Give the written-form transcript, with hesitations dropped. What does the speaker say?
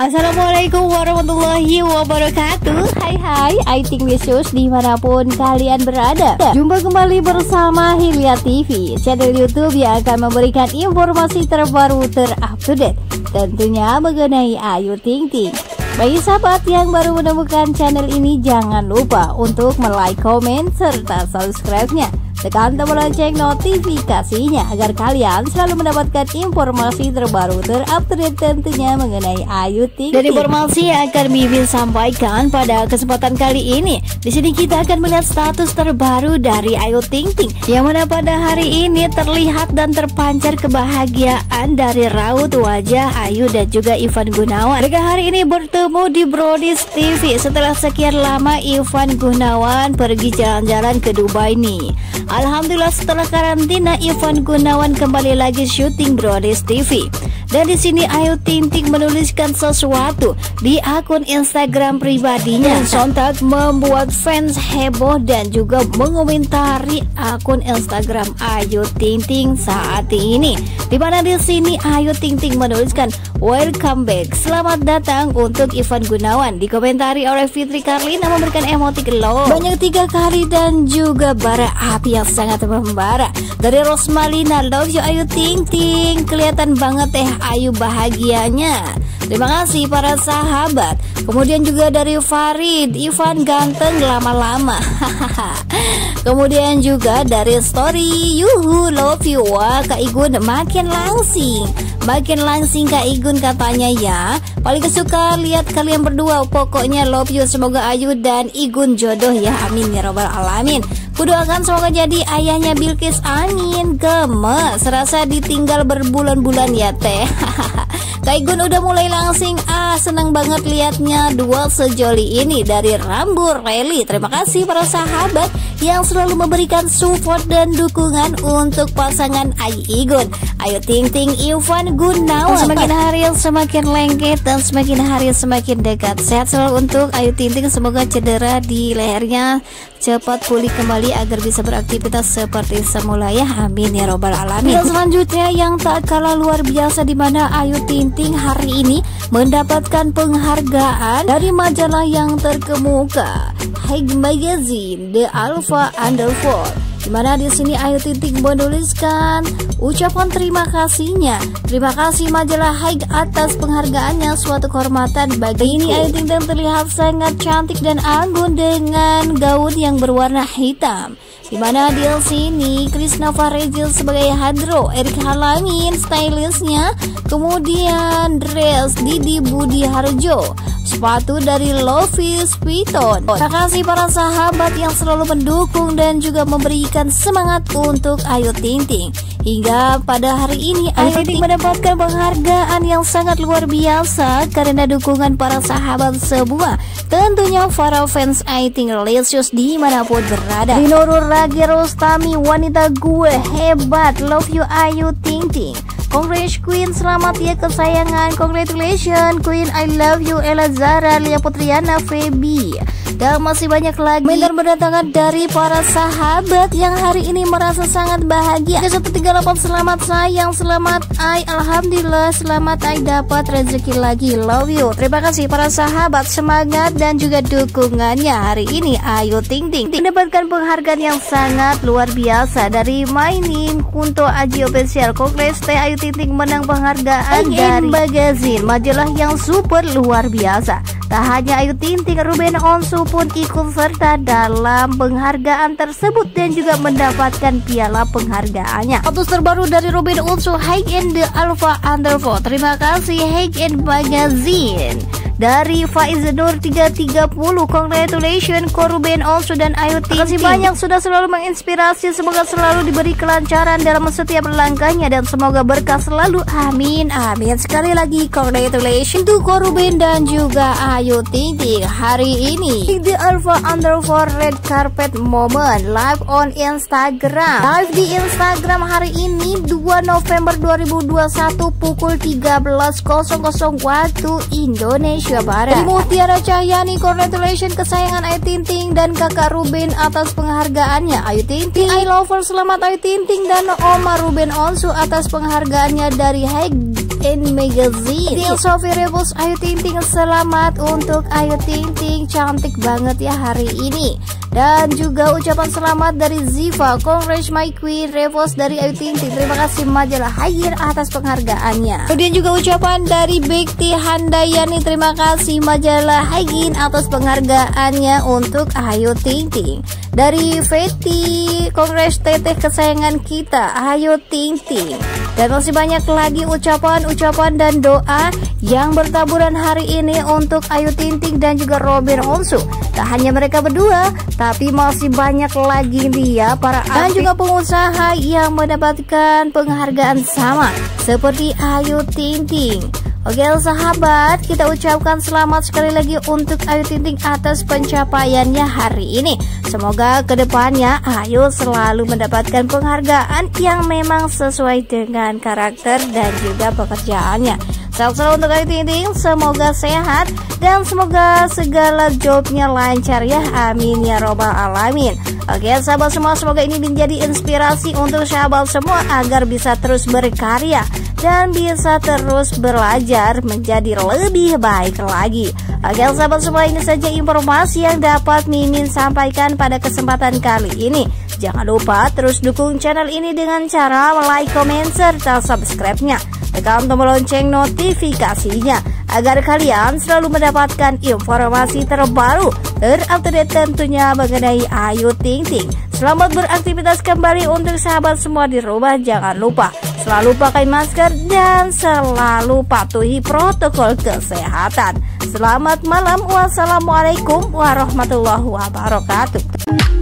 Assalamualaikum warahmatullahi wabarakatuh. Hai I think Wishes dimanapun kalian berada. Jumpa kembali bersama Hilya TV, channel YouTube yang akan memberikan informasi terbaru terupdate tentunya mengenai Ayu Ting Ting. Bagi sahabat yang baru menemukan channel ini, jangan lupa untuk like, komen, serta subscribe-nya. Tekan tombol lonceng notifikasinya agar kalian selalu mendapatkan informasi terbaru terupdate tentunya mengenai Ayu Ting Ting. Dan informasi yang akan Mimin sampaikan pada kesempatan kali ini, di sini kita akan melihat status terbaru dari Ayu Ting Ting, yang mana pada hari ini terlihat dan terpancar kebahagiaan dari raut wajah Ayu dan juga Ivan Gunawan. Mereka hari ini bertemu di Brodies TV setelah sekian lama Ivan Gunawan pergi jalan-jalan ke Dubai nih. Alhamdulillah setelah karantina Ivan Gunawan kembali lagi syuting Brodies TV. Dan di sini Ayu Ting Ting menuliskan sesuatu di akun Instagram pribadinya, sontak membuat fans heboh dan juga mengomentari akun Instagram Ayu Ting Ting saat ini. Di mana di sini Ayu Ting Ting menuliskan welcome back, selamat datang untuk Ivan Gunawan. Dikomentari oleh Fitri Karlina memberikan emotik love banyak 3 kali dan juga bara api yang sangat membara. Dari Rosmalina, love you Ayu Ting Ting, kelihatan banget Ayu bahagianya. Terima kasih para sahabat. Kemudian juga dari Farid, Ivan ganteng lama-lama. Kemudian juga dari story, yuhu love you. Wah, Kak Igun makin langsing Kak Igun katanya ya. Paling suka lihat kalian berdua, pokoknya love you. Semoga Ayu dan Igun jodoh ya, amin ya robbal alamin. Kudoakan semoga jadi ayahnya Bilkis, amin. Gemes, serasa ditinggal berbulan-bulan ya teh. Kak Igun udah mulai langsing, senang banget liatnya dua sejoli ini. Dari Rambu Rally, terima kasih para sahabat yang selalu memberikan support dan dukungan untuk pasangan Ayu Igun, Ayu Ting Ting, Ivan Gunawan. Semakin hari semakin lengket dan semakin hari semakin dekat. Sehat selalu untuk Ayu Ting Ting, semoga cedera di lehernya cepat pulih kembali agar bisa beraktivitas seperti semula ya, amin ya robbal alamin. Dan selanjutnya yang tak kalah luar biasa, di mana Ayu Ting Ting hari ini mendapatkan penghargaan dari majalah yang terkemuka, High Magazine The Alpha Underfour. Dimana di sini Ayu Ting Ting menuliskan ucapan terima kasihnya. Terima kasih majalah High atas penghargaannya, suatu kehormatan bagiku. Ini Ayu Ting Ting terlihat sangat cantik dan anggun dengan gaun yang berwarna hitam. Dimana di sini Krisna Farejil sebagai Hadro, Erik Halamin stylistnya, kemudian dress Didi Budi Harjo, sepatu dari Lovis Vuitton. Terima kasih para sahabat yang selalu mendukung dan juga memberikan semangat untuk Ayu Ting Ting. Hingga pada hari ini Ayu Ting Ting mendapatkan penghargaan yang sangat luar biasa karena dukungan para sahabat semua, tentunya para fans Ayu Ting Licious dimanapun berada. Nurul Ragi Rostami, wanita gue hebat, love you Ayu Ting Ting. Congrats Queen, selamat ya kesayangan. Congratulations Queen, I love you. Ella Zara, Lia Putriana, Feby. Dan masih banyak lagi berdatangan dari para sahabat yang hari ini merasa sangat bahagia. 138, selamat sayang, selamat Ay, alhamdulillah, selamat Ay dapat rezeki lagi, love you. Terima kasih para sahabat, semangat dan juga dukungannya. Hari ini Ayu Ting Ting mendapatkan penghargaan yang sangat luar biasa dari My Name Kunto Aji Official. Congrats Ayu Ting Ting menang penghargaan dari Magazine, majalah yang super luar biasa. Tak hanya Ayu Ting Ting, Ruben Onsu pun ikut serta dalam penghargaan tersebut dan juga mendapatkan piala penghargaannya. Status terbaru dari Ruben Onsu, High and the Alpha Underfour. Terima kasih High and Magazine. Dari Faiz Nur 330, congratulations ke Ruben Onsu dan Ayu Ting Ting. Terima kasih banyak sudah selalu menginspirasi, semoga selalu diberi kelancaran dalam setiap langkahnya dan semoga berkah selalu, amin amin. Sekali lagi congratulations untuk Ruben dan juga Ayu Ting Ting hari ini. The Alpha Underfour Red Carpet Moment live on Instagram. Live di Instagram hari ini 2 November 2021 pukul 13.00 waktu Indonesia Indonesia Barat. Dari Mutiara Cahyani, congratulations kesayangan Ayu Ting Ting dan kakak Ruben atas penghargaannya. Ayu Ting Ting, I Lover, selamat Ayu Ting Ting dan Oma Ruben Onsu atas penghargaannya dari High-End Magazine. Deal Sophie Revos, Ayu Ting Ting, selamat untuk Ayu Ting Ting, cantik banget ya hari ini. Dan juga ucapan selamat dari Ziva, congrats my queen, Revos dari Ayu Ting Ting, terima kasih majalah Higher atas penghargaannya. Kemudian juga ucapan dari Bekti Handayani, terima kasih majalah Higin atas penghargaannya untuk Ayu Ting Ting. Dari Feti, congrats teteh kesayangan kita Ayu Ting Ting. Dan masih banyak lagi ucapan-ucapan dan doa yang bertaburan hari ini untuk Ayu Ting Ting dan juga Ruben Onsu. Tak hanya mereka berdua, tapi masih banyak lagi dia para dan juga pengusaha yang mendapatkan penghargaan sama seperti Ayu Ting Ting. Oke sahabat, kita ucapkan selamat sekali lagi untuk Ayu Ting Ting atas pencapaiannya hari ini. Semoga kedepannya Ayu selalu mendapatkan penghargaan yang memang sesuai dengan karakter dan juga pekerjaannya. Salam selalu untuk Ayu Ting Ting, semoga sehat dan semoga segala jobnya lancar ya, amin ya robbal alamin. Oke sahabat semua, semoga ini menjadi inspirasi untuk sahabat semua agar bisa terus berkarya dan bisa terus belajar menjadi lebih baik lagi. Oke sahabat semua, ini saja informasi yang dapat Mimin sampaikan pada kesempatan kali ini. Jangan lupa terus dukung channel ini dengan cara like, comment, serta subscribe-nya. Tekan tombol lonceng notifikasinya agar kalian selalu mendapatkan informasi terbaru, terupdate tentunya mengenai Ayu Ting Ting. Selamat beraktivitas kembali untuk sahabat semua di rumah. Jangan lupa selalu pakai masker dan selalu patuhi protokol kesehatan. Selamat malam, wassalamualaikum warahmatullahi wabarakatuh.